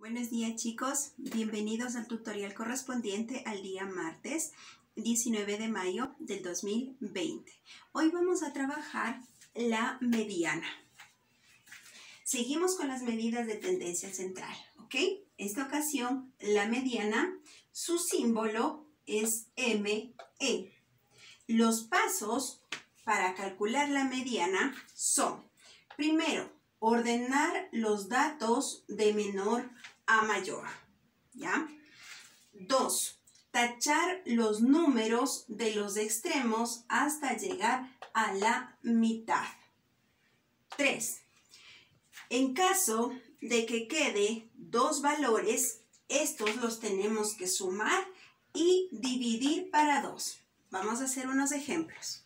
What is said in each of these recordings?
Buenos días chicos, bienvenidos al tutorial correspondiente al día martes 19 de mayo del 2020. Hoy vamos a trabajar la mediana. Seguimos con las medidas de tendencia central, ¿ok? Esta ocasión la mediana, su símbolo es ME. Los pasos para calcular la mediana son, primero, ordenar los datos de menor a mayor, ¿ya? 2. Tachar los números de los extremos hasta llegar a la mitad. 3. En caso de que quede dos valores, estos los tenemos que sumar y dividir para 2. Vamos a hacer unos ejemplos.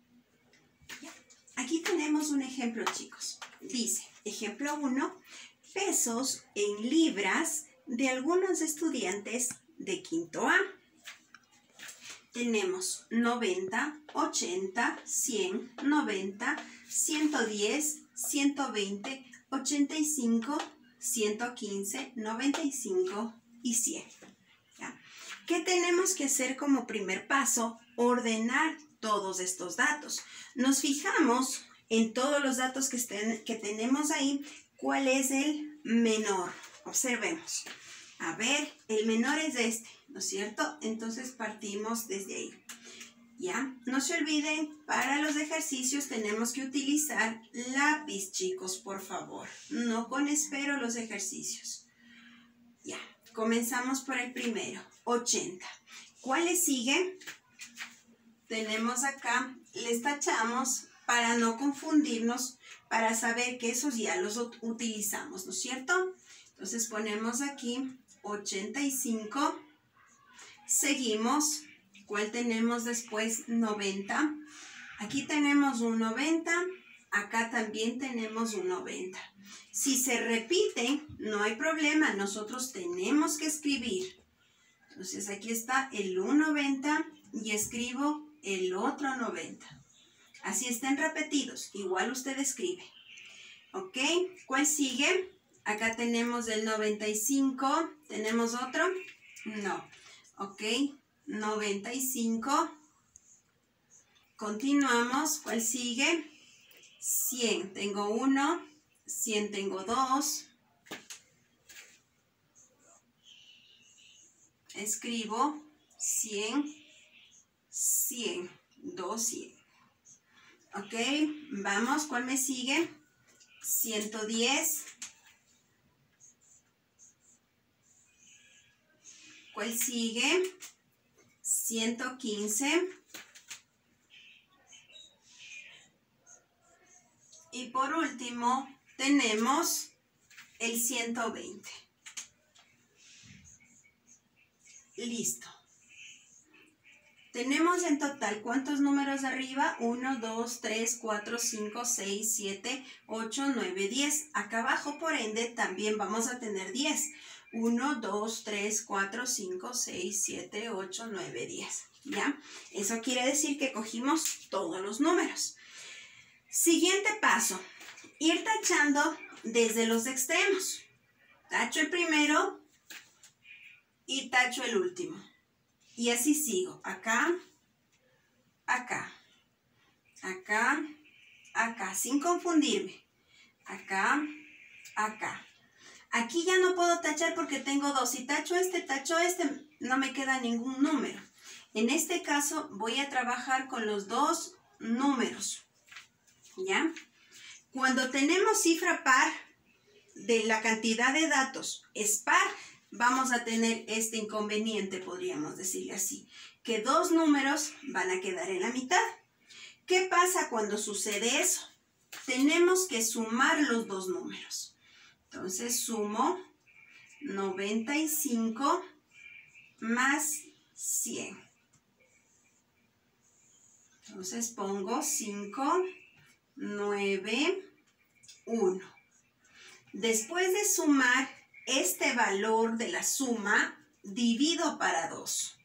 Aquí tenemos un ejemplo, chicos. Dice, ejemplo 1, pesos en libras de algunos estudiantes de quinto A. Tenemos 90, 80, 100, 90, 110, 120, 85, 115, 95 y 100. ¿Ya? ¿Qué tenemos que hacer como primer paso? Ordenar todos estos datos. Nos fijamos en todos los datos que tenemos ahí, cuál es el menor. Observemos. A ver, el menor es este, ¿no es cierto? Entonces partimos desde ahí. ¿Ya? No se olviden, para los ejercicios tenemos que utilizar lápiz, chicos, por favor. No con esfero los ejercicios. Ya, comenzamos por el primero, 80. ¿Cuáles siguen? Tenemos acá, les tachamos para no confundirnos, para saber que esos ya los utilizamos, ¿no es cierto? Entonces ponemos aquí 85, seguimos, ¿cuál tenemos después? 90, aquí tenemos un 90, acá también tenemos un 90. Si se repiten, no hay problema, nosotros tenemos que escribir. Entonces aquí está el 1,90 y escribo el otro 90. Así estén repetidos, igual usted escribe. ¿Ok? ¿Cuál sigue? Acá tenemos el 95. ¿Tenemos otro? No. ¿Ok? 95. Continuamos. ¿Cuál sigue? 100. Tengo 1. 100 tengo 2. Escribo 100. 100. 200. Ok, vamos, ¿cuál me sigue? 110. ¿Cuál sigue? 115. Y por último, tenemos el 120. Listo. Tenemos en total, ¿cuántos números arriba? 1, 2, 3, 4, 5, 6, 7, 8, 9, 10. Acá abajo, por ende, también vamos a tener 10. 1, 2, 3, 4, 5, 6, 7, 8, 9, 10. ¿Ya? Eso quiere decir que cogimos todos los números. Siguiente paso. Ir tachando desde los extremos. Tacho el primero y tacho el último. Y así sigo, acá, acá, acá, acá, sin confundirme. Acá, acá. Aquí ya no puedo tachar porque tengo dos. Si tacho este, no me queda ningún número. En este caso voy a trabajar con los dos números. ¿Ya? Cuando tenemos cifra par de la cantidad de datos es par, vamos a tener este inconveniente, podríamos decirle así, que dos números van a quedar en la mitad. ¿Qué pasa cuando sucede eso? Tenemos que sumar los dos números. Entonces sumo 95 más 100. Entonces pongo 5, 9, 1. Después de sumar este valor de la suma, divido para 2.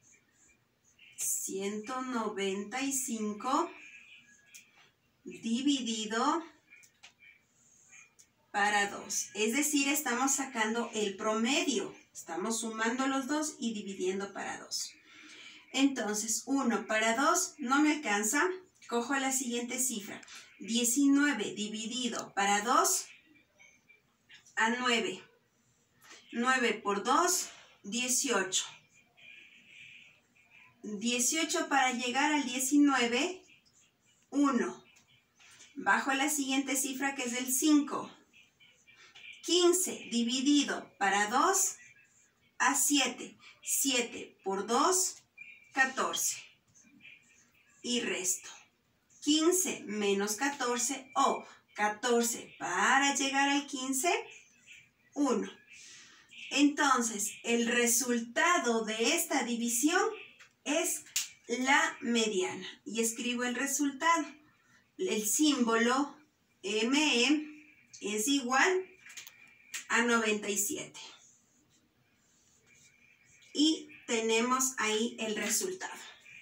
195 dividido para 2. Es decir, estamos sacando el promedio. Estamos sumando los dos y dividiendo para 2. Entonces, 1 para 2 no me alcanza. Cojo la siguiente cifra. 19 dividido para 2 a 9. 9 por 2, 18. 18 para llegar al 19, 1. Bajo la siguiente cifra que es el 5. 15 dividido para 2 a 7. 7 por 2, 14. Y resto. 15 menos 14 o 14 para llegar al 15, 1. Entonces, el resultado de esta división es la mediana. Y escribo el resultado. El símbolo ME es igual a 97. Y tenemos ahí el resultado.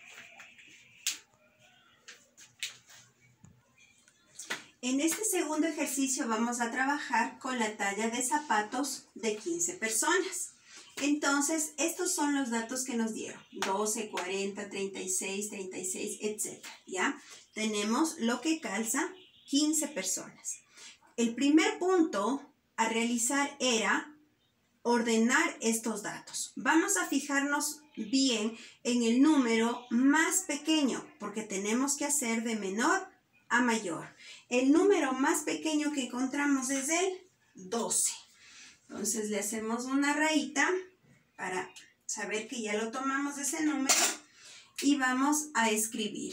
En este segundo ejercicio vamos a trabajar con la talla de zapatos de 15 personas. Entonces, estos son los datos que nos dieron. 12, 40, 36, 36, etc. ¿Ya? Tenemos lo que calza 15 personas. El primer punto a realizar era ordenar estos datos. Vamos a fijarnos bien en el número más pequeño, porque tenemos que hacer de menor a mayor. El número más pequeño que encontramos es el 12. Entonces le hacemos una rayita para saber que ya lo tomamos de ese número y vamos a escribir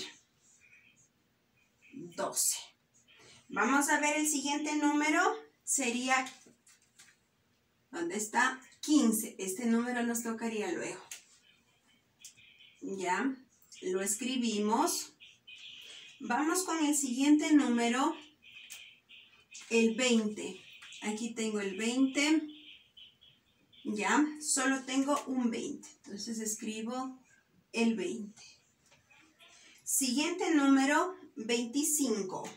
12. Vamos a ver el siguiente número, sería, ¿dónde está? 15. Este número nos tocaría luego. Ya, lo escribimos. Vamos con el siguiente número, el 20. Aquí tengo el 20. Ya, solo tengo un 20. Entonces escribo el 20. Siguiente número, 25.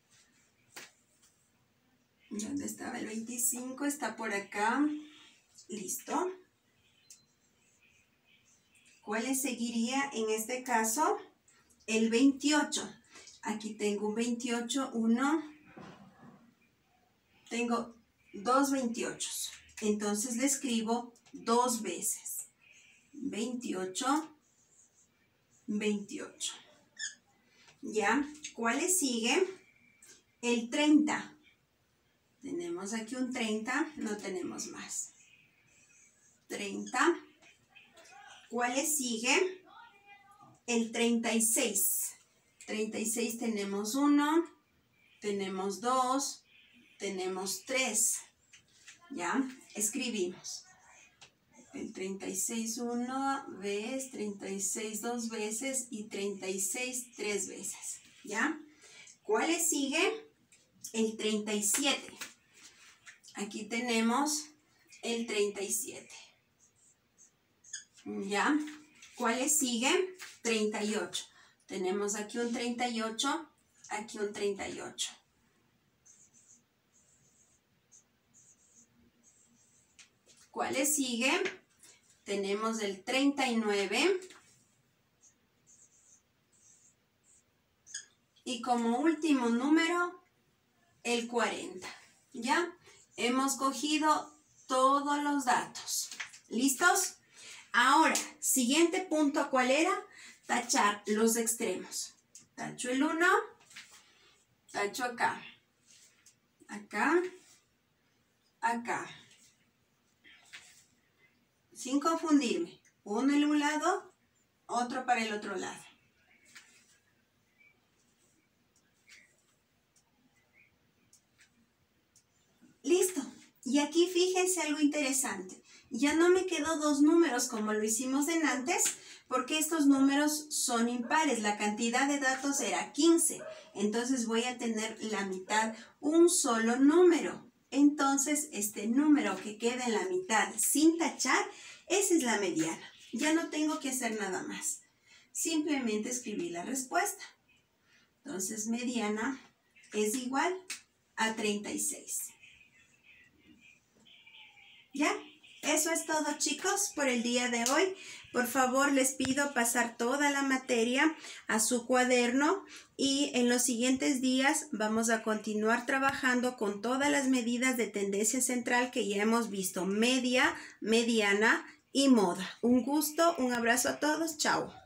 ¿Dónde estaba el 25? Está por acá. Listo. ¿Cuál le seguiría en este caso? El 28. Aquí tengo un 28, 1. Tengo dos 28. Entonces le escribo dos veces. 28, 28. ¿Ya? ¿Cuál le sigue? El 30. Tenemos aquí un 30, no tenemos más. 30. ¿Cuál le sigue? El 36. 36 tenemos 1, tenemos 2, tenemos 3. ¿Ya? Escribimos. El 36 una vez, 36 dos veces y 36 tres veces. ¿Ya? ¿Cuál le sigue? El 37. Aquí tenemos el 37. ¿Ya? ¿Cuál le sigue? 38. Tenemos aquí un 38, aquí un 38. ¿Cuál le sigue? Tenemos el 39. Y como último número, el 40. ¿Ya? Hemos cogido todos los datos. ¿Listos? Ahora, siguiente punto, ¿cuál era? Tachar los extremos. Tacho el 1, tacho acá, acá, acá. Sin confundirme. Uno en un lado, otro para el otro lado. Listo. Y aquí fíjense algo interesante. Ya no me quedó dos números como lo hicimos en antes, porque estos números son impares. La cantidad de datos era 15. Entonces voy a tener la mitad, un solo número. Entonces este número que queda en la mitad sin tachar, esa es la mediana. Ya no tengo que hacer nada más. Simplemente escribí la respuesta. Entonces mediana es igual a 36. ¿Ya? Eso es todo, chicos, por el día de hoy. Por favor, les pido pasar toda la materia a su cuaderno y en los siguientes días vamos a continuar trabajando con todas las medidas de tendencia central que ya hemos visto: media, mediana y moda. Un gusto, un abrazo a todos. Chao.